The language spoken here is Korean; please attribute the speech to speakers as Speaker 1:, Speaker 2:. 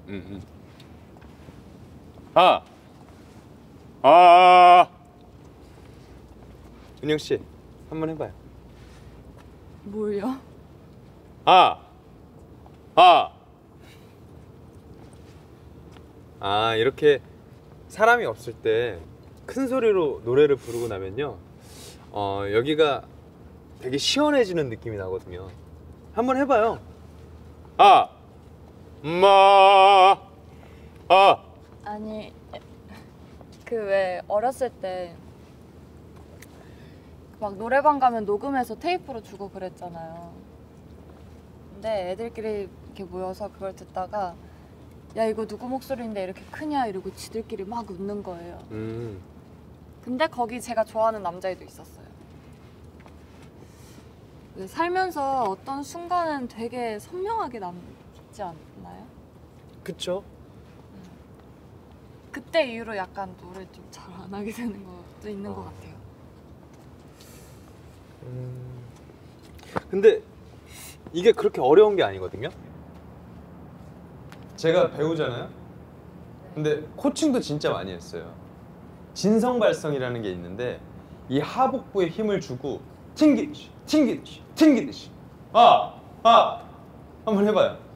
Speaker 1: 아! 아! 은영 씨, 한번 해봐요.
Speaker 2: 뭘요?
Speaker 1: 아! 아! 아, 이렇게 사람이 없을 때 큰 소리로 노래를 부르고 나면요, 여기가 되게 시원해지는 느낌이 나거든요. 한번 해봐요. 아! 마! 아!
Speaker 2: 아니, 그 왜 어렸을 때 막 노래방 가면 녹음해서 테이프로 주고 그랬잖아요. 근데 애들끼리 이렇게 모여서 그걸 듣다가 야 이거 누구 목소리인데 이렇게 크냐 이러고 지들끼리 막 웃는 거예요. 근데 거기 제가 좋아하는 남자애도 있었어요. 살면서 어떤 순간은 되게 선명하게 남지 않나요?
Speaker 1: 그쵸?
Speaker 2: 그때 이후로 약간 노래 좀 잘 안 하게 되는 것도 있는 것 같아요.
Speaker 1: 근데 이게 그렇게 어려운 게 아니거든요? 제가 배우잖아요? 근데 코칭도 진짜 많이 했어요. 진성발성이라는 게 있는데 이 하복부에 힘을 주고 튕기듯이 튕기듯이 튕기듯이 한번 해봐요.